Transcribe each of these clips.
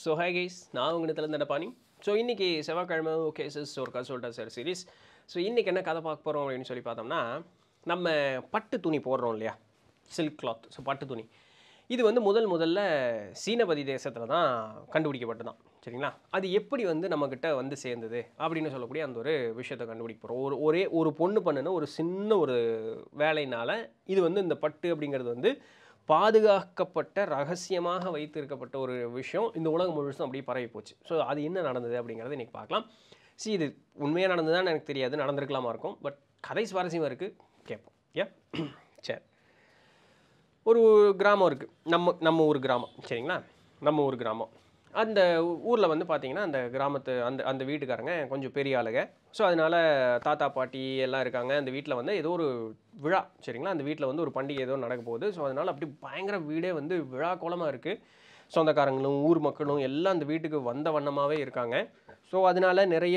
So hi guys, நான் உங்க Nithilan Dhandapani. So இன்னைக்கு செவ்வாய்க்கிழமை கேசஸ் ஒரு கதை சொல்லிட்டா சார் சீரிஸ். ஸோ இன்றைக்கி என்ன கதை பார்க்க போகிறோம் அப்படின்னு சொல்லி பார்த்தோம்னா, நம்ம பட்டு துணி போடுறோம் இல்லையா, சில்க் கிளாத். ஸோ பட்டு துணி இது வந்து முதல்ல சீனபதி தேசத்தில் தான் கண்டுபிடிக்கப்பட்டு தான், சரிங்களா? அது எப்படி வந்து நம்மக்கிட்ட வந்து சேர்ந்தது அப்படின்னு சொல்லக்கூடிய அந்த ஒரு விஷயத்தை கண்டுபிடிக்க போகிறோம். ஒரே ஒரு பொண்ணு பண்ணின ஒரு சின்ன ஒரு வேலையினால் இது வந்து இந்த பட்டு அப்படிங்கிறது வந்து பாதுகாக்கப்பட்ட ரகசியமாக வைத்திருக்கப்பட்ட ஒரு விஷயம் இந்த உலகம் முழுசும் அப்படியே பரவி போச்சு. ஸோ அது என்ன நடந்தது அப்படிங்கிறத இன்றைக்கி பார்க்கலாம். இது உண்மையாக நடந்ததுதான் எனக்கு தெரியாது, நடந்திருக்கலாமா இருக்கும். பட் கதை சுவாரஸ்யமாக இருக்குது, கேட்போம். சரி, ஒரு கிராமம் இருக்குது, நம்ம ஊர் கிராமம், சரிங்களா? நம்ம ஊர் கிராமம். அந்த ஊரில் வந்து பார்த்திங்கன்னா அந்த கிராமத்து அந்த வீட்டுக்காரங்க கொஞ்சம் பெரிய ஆளுங்க. ஸோ அதனால் தாத்தா பாட்டி எல்லாம் இருக்காங்க. அந்த வீட்டில் வந்து ஏதோ ஒரு விழா, சரிங்களா? அந்த வீட்டில் வந்து ஒரு பண்டிகை ஏதோ நடக்க போகுது. ஸோ அதனால் அப்படி பயங்கர வீடே வந்து விழா கோலமாக இருக்குது. சொந்தக்காரங்களும் ஊர் மக்களும் எல்லாம் அந்த வீட்டுக்கு வந்த வண்ணமாகவே இருக்காங்க. ஸோ அதனால் நிறைய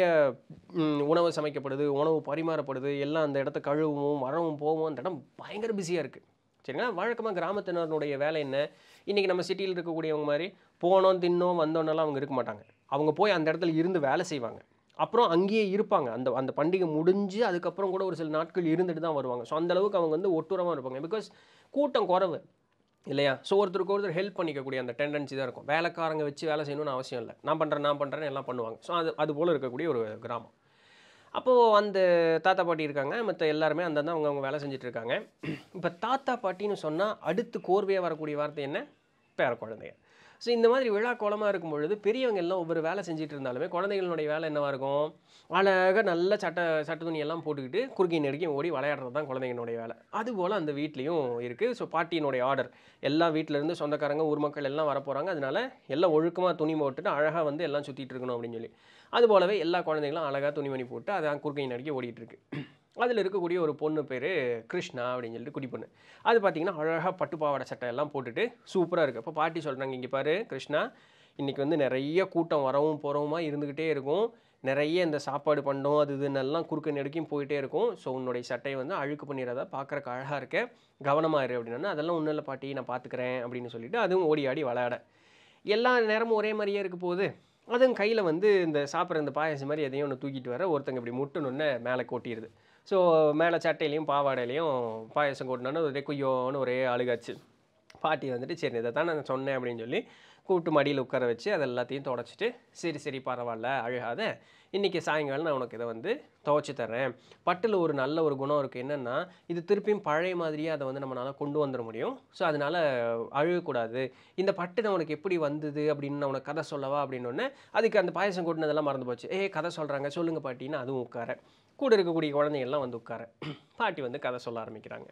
உணவு சமைக்கப்படுது, உணவு பரிமாறப்படுது, எல்லாம் அந்த இடத்த கழுவும் வரவும் போவும், அந்த இடம் பயங்கர பிஸியாக இருக்குது, சரிங்களா? வழக்கமாக கிராமத்தினருடைய வேலை என்ன, இன்றைக்கி நம்ம சிட்டியில் இருக்கக்கூடியவங்க மாதிரி போனோம் தின்னோம் வந்தோன்னெல்லாம் அவங்க இருக்க மாட்டாங்க. அவங்க போய் அந்த இடத்துல இருந்து வேலை செய்வாங்க, அப்புறம் அங்கேயே இருப்பாங்க. அந்த பண்டிகை முடிஞ்சு அதுக்கப்புறம் கூட ஒரு சில நாட்கள் இருந்துட்டு தான் வருவாங்க. ஸோ அந்தளவுக்கு அவங்க வந்து ஒட்டுறமாக இருப்பாங்க. பிகாஸ் கூட்டம் குறைவு இல்லையா? ஸோ ஒருத்தருக்கு ஒருத்தர் ஹெல்ப் பண்ணிக்கக்கூடிய அந்த டெண்டன்சி தான் இருக்கும். வேலைக்காரங்க வச்சு வேலை செய்யணும்னு அவசியம் இல்லை, நான் பண்ணுறேன்னு எல்லாம் பண்ணுவாங்க. ஸோ அது போல் இருக்கக்கூடிய ஒரு கிராமம். அப்போது அந்த தாத்தா பாட்டி இருக்காங்க, மற்ற எல்லாருமே அந்தந்த அவங்க வேலை செஞ்சிட்ருக்காங்க. இப்போ தாத்தா பாட்டின்னு சொன்னால் அடுத்து கோர்வையாக வரக்கூடிய வார்த்தை என்ன? பேர குழந்தைங்க. ஸோ இந்த மாதிரி விழா கோலமாக இருக்கும் பொழுது பெரியவங்க எல்லாம் ஒவ்வொரு வேலை செஞ்சுட்டு இருந்தாலுமே குழந்தைகளுடைய வேலை என்னவாக இருக்கும்? அழகாக நல்ல சட்டை துணியெல்லாம் போட்டுக்கிட்டு குறுக்கி நெருக்கி ஓடி விளையாடுறது தான் குழந்தைங்களுடைய வேலை. அதுபோல் அந்த வீட்லேயும் இருக்குது. ஸோ பாட்டியினுடைய ஆர்டர், எல்லா வீட்டிலேருந்து சொந்தக்காரங்க ஊர் மக்கள் எல்லாம் வர போகிறாங்க. அதனால எல்லாம் ஒழுக்கமாக துணி போட்டுட்டு அழகாக வந்து எல்லாம் சுற்றிட்டு இருக்கணும் அப்படின்னு சொல்லி, அதுபோலவே எல்லா குழந்தைங்களும் அழகாக துணிமணி போட்டு அதான் குறுக்கை நெருக்கி ஓடிட்டுருக்கு. அதில் இருக்கக்கூடிய ஒரு பொண்ணு பேர் கிருஷ்ணா அப்படின்னு சொல்லிட்டு குடி பொண்ணு. அது பார்த்திங்கன்னா அழகாக பட்டுப்பாவாடை சட்டை எல்லாம் போட்டுட்டு சூப்பராக இருக்குது. அப்போ பாட்டி சொல்கிறாங்க, இங்கே பாரு கிருஷ்ணா, இன்றைக்கி வந்து நிறைய கூட்டம் வரவும் போகிறவுமா இருந்துக்கிட்டே இருக்கும், நிறைய இந்த சாப்பாடு பண்ணோம் அது இதுன்னெல்லாம் குறுக்க நெடுக்கையும் போயிட்டே இருக்கும். ஸோ உன்னுடைய சட்டையை வந்து அழுக்கு பண்ணிடாத, பார்க்குறக்கு அழகாக இருக்க, கவனமாக இரு அப்படின்னா, அதெல்லாம் ஒன்றும் இல்லை பாட்டி, நான் பார்த்துக்கிறேன் அப்படின்னு சொல்லிவிட்டு அதுவும் ஓடி ஆடி விளையாட. எல்லா நேரமும் ஒரே மாதிரியே இருக்க போகுது. அதுவும் கையில் வந்து இந்த சாப்பிட்ற இந்த பாயசம் மாதிரி எதையும் ஒன்று தூக்கிட்டு வர ஒருத்தங்க இப்படி முட்டுனொன்னே மேலே கொட்டிடுது. ஸோ மேலே சட்டையிலையும் பாவாடையிலையும் பாயசம் கொட்டினோன்னு ஒரே குய்யோன்னு ஒரே அழுகாச்சு. பாட்டி வந்துட்டு சரி இதை தான் நான் சொன்னேன் அப்படின்னு சொல்லி கூப்பிட்டு மடியில் உட்கார வச்சு அது எல்லாத்தையும் துடைச்சிட்டு, சரி பரவாயில்ல அழுகாத, இன்றைக்கி சாயங்காலம் நான் உனக்கு இதை வந்து துவைச்சி தரேன். பட்டில் ஒரு நல்ல ஒரு குணம் இருக்குது, என்னென்னா இது திருப்பியும் பழைய மாதிரியே அதை வந்து நம்மளால் கொண்டு வந்துட முடியும். ஸோ அதனால் அழுகக்கூடாது. இந்த பட்டு நான் உனக்கு எப்படி வந்தது அப்படின்னு நான் உனக்கு கதை சொல்லவா அப்படின்னோடனே அதுக்கு அந்த பாயசம் கொட்டினதெல்லாம் மறந்து போச்சு. கதை சொல்கிறாங்க, சொல்லுங்கள் பாட்டின்னு அதுவும் உட்கார. கூட இருக்கக்கூடிய குழந்தைங்கள்லாம் வந்து உட்கார பாட்டி வந்து கதை சொல்ல ஆரம்பிக்கிறாங்க.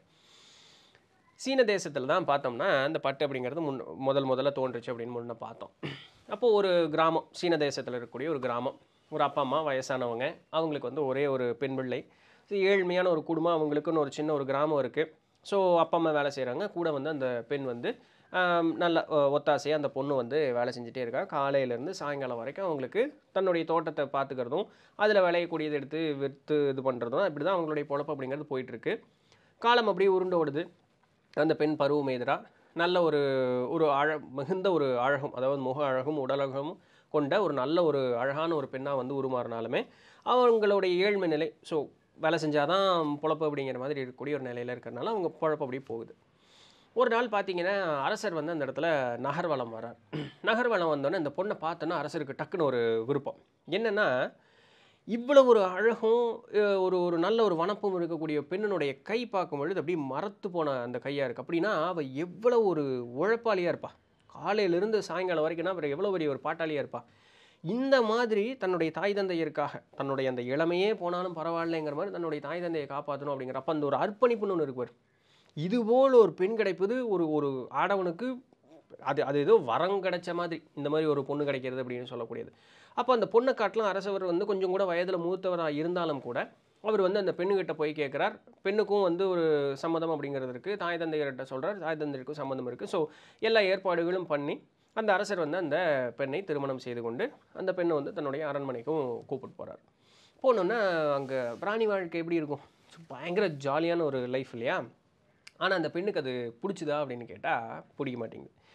சீன தேசத்தில் தான் பார்த்தோம்னா அந்த பட்டு அப்படிங்கிறது முதல்ல தோன்றுச்சு அப்படின்னு முன்னே பார்த்தோம். அப்போது ஒரு கிராமம், சீன தேசத்தில் இருக்கக்கூடிய ஒரு கிராமம், ஒரு அப்பா அம்மா வயசானவங்க, அவங்களுக்கு வந்து ஒரே ஒரு பெண் பிள்ளை. ஸோ ஏழ்மையான ஒரு குடும்பம், அவங்களுக்குன்னு ஒரு சின்ன ஒரு கிராமம் இருக்குது. ஸோ அப்பா அம்மா வேலை செய்கிறாங்க, கூட வந்து அந்த பெண் வந்து நல்ல ஒத்தாசையாக அந்த பொண்ணு வந்து வேலை செஞ்சுட்டே இருக்கா. காலையிலேருந்து சாயங்காலம் வரைக்கும் அவங்களுக்கு தன்னுடைய தோட்டத்தை பார்த்துக்கிறதும் அதில் விளையக்கூடியதை எடுத்து விற்று இது பண்ணுறதும் இப்படி தான் அவங்களுடைய பொழப்பு அப்படிங்கிறது போயிட்டுருக்கு. காலம் அப்படியே உருண்டு ஓடுது. அந்த பெண் பருவம் எதிராக நல்ல ஒரு மிகுந்த ஒரு அழகும், அதாவது முக அழகும் உடலழகும் கொண்ட ஒரு நல்ல ஒரு அழகான ஒரு பெண்ணாக வந்து உருமாறினாலுமே அவங்களுடைய ஏழ்மை நிலை, ஸோ வேலை செஞ்சால் தான் பொழப்பு அப்படிங்கிற மாதிரி இருக்கக்கூடிய ஒரு நிலையில் இருக்கிறதுனால அவங்க பொழப்பு அப்படி போகுது. ஒரு நாள் பார்த்தீங்கன்னா அரசர் வந்து அந்த இடத்துல நகர்வலம் வர்றார். நகர்வலம் வந்தோடனே அந்த பொண்ணை பார்த்தோன்னா அரசருக்கு டக்குன்னு ஒரு விருப்பம் என்னென்னா, இவ்வளோ ஒரு அழகும் ஒரு நல்ல ஒரு வனப்பும் இருக்கக்கூடிய பெண்ணினுடைய கை பார்க்கும் பொழுது அப்படியே மரத்து போன அந்த கையாக இருக்குது. அப்படின்னா அவள் எவ்வளோ ஒரு உழைப்பாளியாக இருப்பா, காலையிலேருந்து சாயங்காலம் வரைக்கும்னா அப்புறம் எவ்வளோ பெரிய ஒரு பாட்டாளியாக இருப்பா. இந்த மாதிரி தன்னுடைய தாய் தந்தையருக்காக தன்னுடைய அந்த இளமையே போனாலும் பரவாயில்லைங்கிற மாதிரி தன்னுடைய தாய் தந்தையை காப்பாற்றணும் அப்படிங்கிற அப்போ அந்த ஒரு அர்ப்பணிப்புன்னு ஒன்று இருக்குவார். இதுபோல் ஒரு பெண் கிடைப்பது ஒரு ஆடவனுக்கு அது ஏதோ வரம் கிடைச்ச மாதிரி, இந்த மாதிரி ஒரு பொண்ணு கிடைக்கிறது அப்படின்னு சொல்லக்கூடியது. அப்போ அந்த பொண்ணை காட்டிலும் அரசவர் வந்து கொஞ்சம் கூட வயதில் மூத்தவராக இருந்தாலும் கூட அவர் வந்து அந்த பெண்ணுக்கிட்ட போய் கேட்குறார். பெண்ணுக்கும் வந்து ஒரு சம்மதம் அப்படிங்கிறது இருக்குது, தாய் தந்தையர்கிட்ட சொல்கிறார், தாய் தந்தையருக்கும் சம்மதம் இருக்குது. ஸோ எல்லா ஏற்பாடுகளும் பண்ணி அந்த அரசர் வந்து அந்த பெண்ணை திருமணம் செய்து கொண்டு அந்த பெண்ணை வந்து தன்னுடைய அரண்மனைக்கும் கூப்பிட்டு போகிறார். போனோன்னா அங்கே பிராணி வாழ்க்கை எப்படி இருக்கும்? பயங்கர ஜாலியான ஒரு லைஃப் இல்லையா? ஆனால் அந்த பெண்ணுக்கு அது பிடிச்சிதா அப்படின்னு கேட்டால் பிடிக்க மாட்டேங்குது.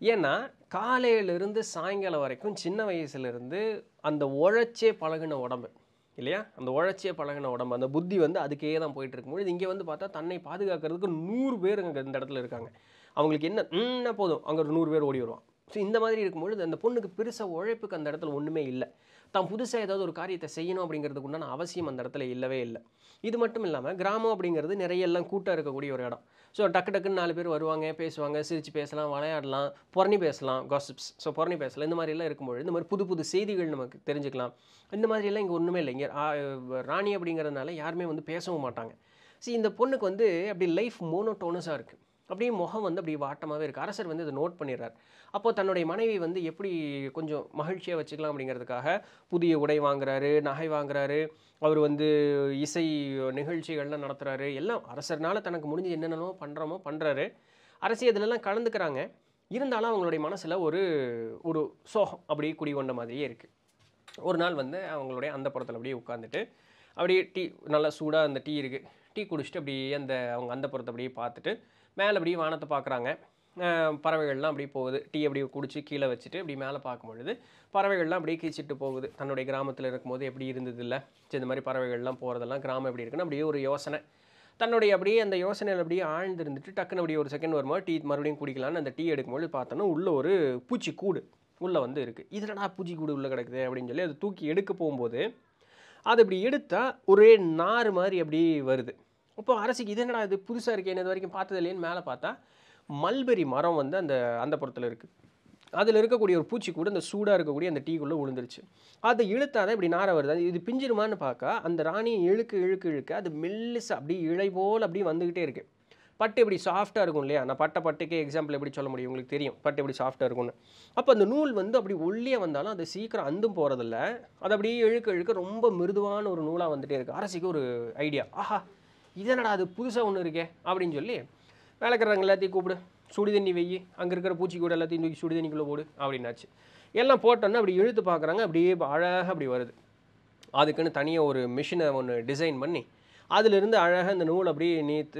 ஏன்னா காலையிலிருந்து சாயங்காலம் வரைக்கும் சின்ன வயசுலேருந்து அந்த உழைச்சே பழகின உடம்பு இல்லையா, அந்த உழைச்சே பழகின உடம்பு, அந்த புத்தி வந்து அதுக்கே தான் போயிட்டு இருக்கும்பொழுது இங்கே வந்து பார்த்தா தன்னை பாதுகாக்கிறதுக்கு 100 பேர் அங்கே இந்த இடத்துல இருக்காங்க. அவங்களுக்கு என்ன போதும் அங்கே ஒரு 100 பேர் ஓடி வருவான். ஸோ இந்த மாதிரி இருக்கும்பொழுது அந்த பொண்ணுக்கு பெருசாக உழைப்புக்கு அந்த இடத்துல ஒன்றுமே இல்லை. தான் புதுசாக ஏதாவது ஒரு காரியத்தை செய்யணும் அப்படிங்கிறதுக்கு உண்டான அவசியம் அந்த இடத்துல இல்லவே இல்லை. இது மட்டும் இல்லாமல் கிராமம் அப்படிங்கிறது நிறைய எல்லாம் கூட்டாக இருக்கக்கூடிய ஒரு இடம். ஸோ டக்கு டக்குன்னு 4 பேர் வருவாங்க, பேசுவாங்க, சிரித்து பேசலாம், விளையாடலாம், புரணி பேசலாம், காசிப்ஸ், ஸோ புரணி பேசலாம். இந்த மாதிரிலாம் இருக்கும்பொழுது இந்த மாதிரி புது புது செய்திகள் நமக்கு தெரிஞ்சுக்கலாம். இந்த மாதிரிலாம் இங்கே ஒன்றுமே இல்லை. இங்கே ராணி அப்படிங்கிறதுனால யாருமே வந்து பேசவும் மாட்டாங்க. ஸோ இந்த பொண்ணுக்கு வந்து அப்படி லைஃப் மோனோட்டோனஸாக இருக்குது. அப்படியே முகம் வந்து அப்படி வாட்டமாகவே இருக்குது. அரசர் வந்து இதை நோட் பண்ணிடுறார். அப்போது தன்னுடைய மனைவி வந்து எப்படி கொஞ்சம் மகிழ்ச்சியாக வச்சுக்கலாம் அப்படிங்கிறதுக்காக புதிய உடை வாங்குறாரு, நகை வாங்குறாரு, அவர் வந்து இசை நிகழ்ச்சிகள்லாம் நடத்துகிறாரு. எல்லாம் அரசர்னால தனக்கு முடிஞ்சு என்னென்னமோ பண்ணுறாரு. அரசி இதிலெல்லாம் கலந்துக்கிறாங்க. இருந்தாலும் அவங்களுடைய மனசில் ஒரு ஒரு சோகம் அப்படியே குடிகொண்ட மாதிரியே இருக்குது. ஒரு நாள் வந்து அவங்களுடைய அந்தப்புறத்தில் அப்படியே உட்காந்துட்டு அப்படியே டீ நல்லா சூடாக அந்த டீ இருக்குது, டீ குடிச்சிட்டு அப்படியே அவங்க அந்தப்புறத்தை அப்படியே பார்த்துட்டு மேலே அப்படியே வானத்தை பார்க்குறாங்க. பறவைகள்லாம் அப்படியே போகுது. டீ அப்படியே குடிச்சு கீழே வச்சுட்டு அப்படி மேலே பார்க்கும்பொழுது பறவைகள்லாம் அப்படியே கீச்சிட்டு போகுது. தன்னுடைய கிராமத்தில் இருக்கும்போது எப்படி இருந்தது இல்லை, இந்த மாதிரி பறவைகள்லாம் போகிறதெல்லாம் கிராமம் எப்படி இருக்குன்னு அப்படியே ஒரு யோசனை. தன்னுடைய அப்படியே அந்த யோசனையில் அப்படியே ஆழ்ந்துருந்துட்டு டக்குன்னு அப்படியே ஒரு செகண்ட் வரும்போது டீ மறுபடியும் குடிக்கலான்னு அந்த டீ எடுக்கும்போது பார்த்தோன்னா உள்ளே ஒரு பூச்சி கூடு உள்ளே வந்து இருக்குது. இதனடா பூச்சி கூடு உள்ளே கிடக்குது அப்படின்னு சொல்லி அது தூக்கி எடுக்க போகும்போது அது இப்படி எடுத்தால் ஒரே நார் மாதிரி அப்படி வருது. அப்போ அரசிக்கு இது என்னடா இது புதுசாக இருக்கே, இது வரைக்கும் பார்த்தது இல்லைன்னு மேலே பார்த்தா மல்பெரி மரம் வந்து அந்த புறத்தில் இருக்குது. அதில் இருக்கக்கூடிய ஒரு பூச்சி கூட இந்த சூடாக இருக்கக்கூடிய அந்த டீக்குள்ளே விழுந்துருச்சு. அதை இழுத்தாதான் இப்படி நாரை வருது. அது இது பிஞ்சிருமான்னு பார்க்க அந்த ராணியை இழுக்க அது மெல்லிசா அப்படி இழை போல் அப்படி வந்துக்கிட்டே இருக்குது. பட்டு இப்படி சாஃப்டாக இருக்கும் இல்லையா, நான் பட்டுக்கே எக்ஸாம்பிள் எப்படி சொல்ல முடியும், உங்களுக்கு தெரியும் பட்டு எப்படி சாஃப்டாக இருக்கும்னு. அப்போ அந்த நூல் வந்து அப்படி ஒல்லியாக வந்தாலும் அது சீக்கிரம் அந்தும் போகிறதில்ல. அது அப்படியே இழுக்க ரொம்ப மிருதுவான ஒரு நூலாக வந்துகிட்டே இருக்குது. அரசிக்கு ஒரு ஐடியா, ஆஹா இதனடா அது புதுசாக ஒன்று இருக்கே அப்படின்னு சொல்லி வேலைக்காரங்க எல்லாத்தையும் கூப்பிடு, சுடி தண்ணி வெய்யி, அங்கே இருக்கிற பூச்சி கூட எல்லாத்தையும் தூக்கி சுடி தண்ணிக்குள்ளே போடு அப்படின்னாச்சு. எல்லாம் போட்டோன்னா அப்படி இழுத்து பார்க்குறாங்க, அப்படியே அழகாக அப்படி வருது. அதுக்குன்னு தனியாக ஒரு மிஷினை ஒன்று டிசைன் பண்ணி அதிலிருந்து அழகாக அந்த நூலை அப்படியே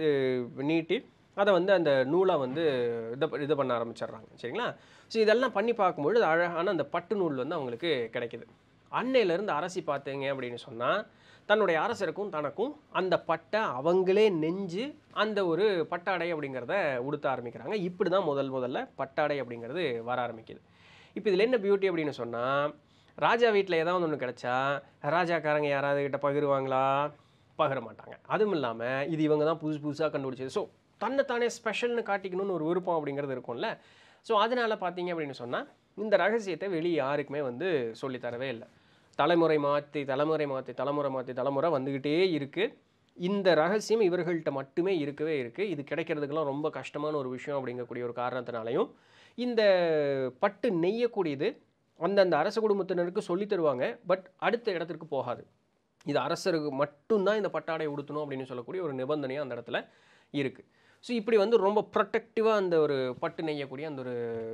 நீட்டி அதை வந்து அந்த நூலாக வந்து இதை பண்ண ஆரம்பிச்சிடுறாங்க. சரிங்களா? ஸோ இதெல்லாம் பண்ணி பார்க்கும்பொழுது அழகான அந்த பட்டு நூல் வந்து அவங்களுக்கு கிடைக்கிது. அன்னையிலேருந்து அரசி பார்த்தீங்க அப்படின்னு சொன்னால் தன்னுடைய அரசருக்கும் தனக்கும் அந்த பட்டை அவங்களே நெஞ்சு அந்த ஒரு பட்டாடை அப்படிங்கிறத உடுத்த ஆரம்பிக்கிறாங்க. இப்படி தான் முதல்ல பட்டாடை அப்படிங்கிறது வர ஆரம்பிக்குது. இப்போ இதில் என்ன பியூட்டி அப்படின்னு சொன்னால், ராஜா வீட்டில் ஏதாவது ஒன்று கிடச்சா ராஜாக்காரங்க யாராவது கிட்ட பகிருவாங்களா? பகிர மாட்டாங்க. அதுவும் இல்லாமல் இது இவங்க தான் புதுசாக கண்டுபிடிச்சது. ஸோ தன்னைத்தானே ஸ்பெஷல்னு காட்டிக்கணும்னு ஒரு விருப்பம் அப்படிங்கிறது இருக்கும்ல. ஸோ அதனால் பார்த்தீங்க அப்படின்னு சொன்னால் இந்த ரகசியத்தை வெளியே யாருக்குமே வந்து சொல்லித்தரவே இல்லை. தலைமுறை வந்துக்கிட்டே இருக்குது. இந்த ரகசியம் இவர்கள்ட்ட மட்டுமே இருக்கவே இருக்குது. இது கிடைக்கிறதுக்கெல்லாம் ரொம்ப கஷ்டமான ஒரு விஷயம் அப்படிங்கக்கூடிய ஒரு காரணத்தினாலையும் இந்த பட்டு நெய்யக்கூடியது அந்தந்த அரச குடும்பத்தினருக்கு சொல்லி தருவாங்க. பட் அடுத்த இடத்திற்கு போகாது. இது அரசருக்கு மட்டும்தான் இந்த பட்டாடை உடுத்தணும் அப்படின்னு சொல்லக்கூடிய ஒரு நிபந்தனையாக அந்த இடத்துல இருக்குது. ஸோ இப்படி வந்து ரொம்ப ப்ரொடெக்டிவாக அந்த ஒரு பட்டு நெய்யக்கூடிய அந்த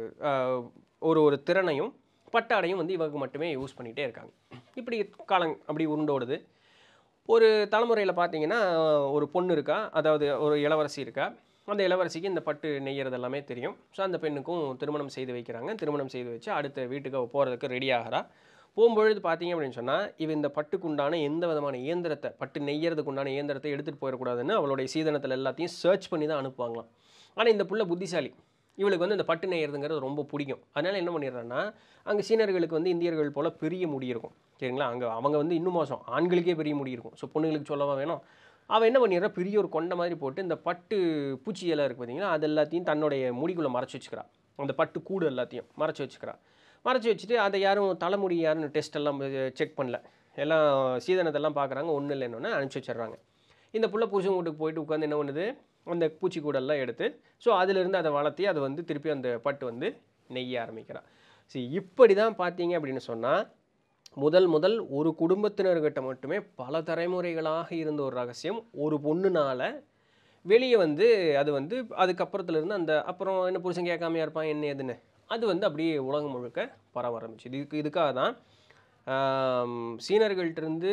ஒரு திறனையும் பட்டாடையும் வந்து இவங்க மட்டுமே யூஸ் பண்ணிகிட்டே இருக்காங்க. இப்படி காலம் அப்படி உருண்டோடுது. ஒரு தலைமுறையில் பார்த்தீங்கன்னா ஒரு பொண்ணு இருக்கா, அதாவது ஒரு இளவரசி இருக்கா. அந்த இளவரசிக்கு இந்த பட்டு நெய்யறது எல்லாமே தெரியும். ஸோ அந்த பெண்ணுக்கும் திருமணம் செய்து வைக்கிறாங்க. திருமணம் செய்து வச்சு அடுத்த வீட்டுக்கு போகிறதுக்கு ரெடி ஆகிறா. போகும்பொழுது பார்த்தீங்க அப்படின்னு சொன்னால் இவன் இந்த பட்டுக்குண்டான எந்த விதமான இயந்திரத்தை, பட்டு நெய்யறதுக்கு உண்டான இயந்திரத்தை எடுத்துகிட்டு போயிடக்கூடாதுன்னு அவளுடைய சீதனத்தில் எல்லாத்தையும் சர்ச் பண்ணி தான் அனுப்புவாங்களாம். ஆனால் இந்த புள்ள புத்திசாலி, இவளுக்கு வந்து இந்த பட்டு நெய்யறதுங்கிறது ரொம்ப பிடிக்கும். அதனால் என்ன பண்ணிடுறான்னா, அங்கே சீனர்களுக்கு வந்து இந்தியர்கள் போல் பெரிய முடி இருக்கும். சரிங்களா? அவங்க வந்து இன்னும் மோசம், ஆண்களுக்கே பெரிய முடி இருக்கும். ஸோ பொண்ணுங்களுக்கு சொல்லவா வேணும். அவள் என்ன பண்ணிடுறா, பெரிய ஒரு கொண்டை மாதிரி போட்டு இந்த பட்டு பூச்சியெல்லாம் இருக்குது பார்த்தீங்கன்னா, அது எல்லாத்தையும் தன்னுடைய முடிக்குள்ளே மறைச்சி வச்சுக்கிறா. அந்த பட்டு கூடு எல்லாத்தையும் மறைச்சி வச்சுக்கிறா. மறைச்சி வச்சுட்டு அதை யாரும் தலைமுடி யாருன்னு டெஸ்ட் எல்லாம் செக் பண்ணல. எல்லாம் சீதனத்தெல்லாம் பார்க்குறாங்க, ஒன்றும் இல்லைன்னு அனுப்பிச்சி வச்சிடுறாங்க. இந்த புள்ள புருஷன் வீட்டுக்கு போயிட்டு உட்காந்து என்ன பண்ணுது, அந்த பூச்சி கூடெல்லாம் எடுத்து ஸோ அதிலிருந்து அதை வளர்த்தி அதை வந்து திருப்பி அந்த பட்டு வந்து நெய்ய ஆரம்பிக்கிறா. சரி, இப்படி தான் பார்த்தீங்க அப்படின்னு சொன்னால் முதல் ஒரு குடும்பத்தினர்கிட்ட மட்டுமே பல தலைமுறைகளாக இருந்த ஒரு ரகசியம் ஒரு பொண்ணுனால வெளியே வந்து அது வந்து அதுக்கப்புறத்துலேருந்து அந்த அப்புறம் என்ன புருஷன் கேட்காமையா இருப்பான் என்ன ஏதுன்னு அது வந்து அப்படியே உலகம் முழுக்க பரவ ஆரம்பிச்சு. இதுக்காக தான் சீனர்கள்ட்டிருந்து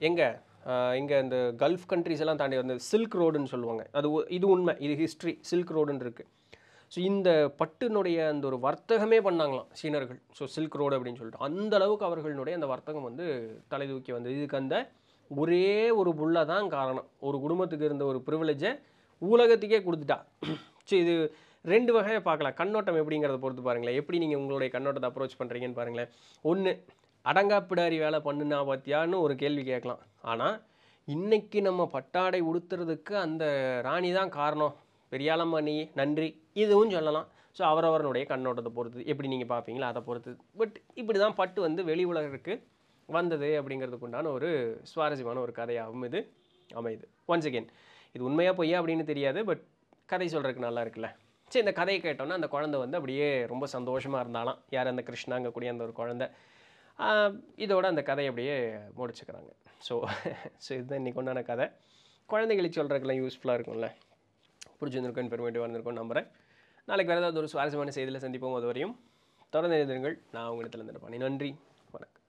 இங்கே இந்த கல்ஃப் கண்ட்ரிஸ் எல்லாம் தாண்டி வந்து சில்க் ரோடுன்னு சொல்லுவாங்க. இது உண்மை, இது ஹிஸ்ட்ரி. சில்க் ரோடுன்னு இருக்குது. ஸோ இந்த பட்டுனுடைய அந்த ஒரு வர்த்தகமே பண்ணாங்களாம் சீனர்கள். ஸோ சில்க் ரோடு அப்படின்னு சொல்லிட்டு அந்த அளவுக்கு அவர்களுடைய அந்த வர்த்தகம் வந்து தலை தூக்கி வந்தது. இதுக்கு அந்த ஒரே ஒரு புள்ள தான் காரணம். ஒரு குடும்பத்துக்கு இருந்த ஒரு ப்ரிவிலேஜை உலகத்துக்கே கொடுத்துட்டா. ஸோ இது 2 வகையை பார்க்கலாம். கண்ணோட்டம் எப்படிங்கிறத பொறுத்து பாருங்களேன். எப்படி நீங்கள் உங்களுடைய கண்ணோட்டத்தை அப்ரோச் பண்ணுறீங்கன்னு பாருங்களேன். ஒன்று, அடங்காப்பிடாரி வேலை பண்ணுனா பார்த்தியான்னு ஒரு கேள்வி கேட்கலாம். ஆனால் இன்றைக்கி நம்ம பட்டாடை உடுத்துறதுக்கு அந்த ராணி தான் காரணம், பெரியாளம்மா நீ நன்றி, இதுவும் சொல்லலாம். ஸோ அவரவர்களுடைய கண்ணோட்டத்தை பொறுத்து எப்படி நீங்கள் பார்ப்பீங்களா அதை பொறுத்து. பட் இப்படி தான் பட்டு வந்து வெளி உலகிற்கு வந்தது அப்படிங்கிறதுக்கு உண்டான ஒரு சுவாரஸ்யமான ஒரு கதையாகவும் இது அமையுது. ஒன்ஸ் அகெயின் இது உண்மையாக பொய்யா அப்படின்னு தெரியாது, பட் கதை சொல்கிறதுக்கு நல்லா இருக்குல்ல. சரி, இந்த கதையை கேட்டோன்னா அந்த குழந்தை வந்து அப்படியே ரொம்ப சந்தோஷமாக இருந்தாலாம். யார் அந்த கிருஷ்ணாங்கக்கூடிய அந்த ஒரு குழந்தை. இதோட அந்த கதையை அப்படியே முடிச்சுக்கிறாங்க. ஸோ இதுதான் இன்றைக்கி உண்டான கதை. குழந்தைகளுக்கு சொல்கிறதுக்கெல்லாம் யூஸ்ஃபுல்லாக இருக்கும்ல, பிடிச்சிருந்துருக்கும், இன்ஃபர்மேட்டிவாக இருந்திருக்கும் நம்புகிறேன். நாளைக்கு வேறு ஏதாவது ஒரு சுவாரஸ்யமான செய்தியில் சந்திப்போம். அது வரையும் தொடர்ந்து எழுதுங்கள். நான் உங்கள் இடத்துல இருந்திருப்பேன். நன்றி, வணக்கம்.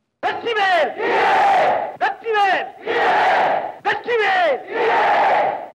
வெற்றிவேல் வெற்றிவேல் வெற்றிவேல்.